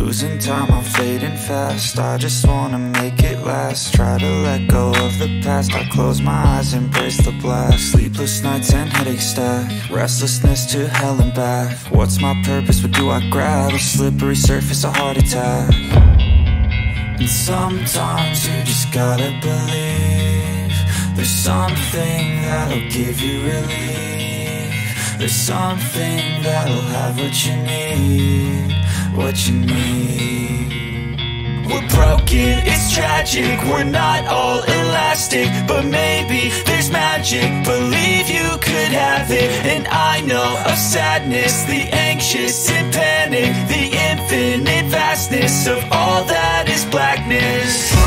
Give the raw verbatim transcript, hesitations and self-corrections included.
Losing time, I'm fading fast. I just wanna make it last. Try to let go of the past. I close my eyes, embrace the blast. Sleepless nights and headache stack. Restlessness to hell and back. What's my purpose, what do I grab? A slippery surface, a heart attack. And sometimes you just gotta believe there's something that'll give you relief. There's something that'll have what you need, what you need. We're broken, it's tragic, we're not all elastic, but maybe there's magic, believe you could have it. And I know of sadness, the anxious and panic, the infinite vastness of all that is blackness.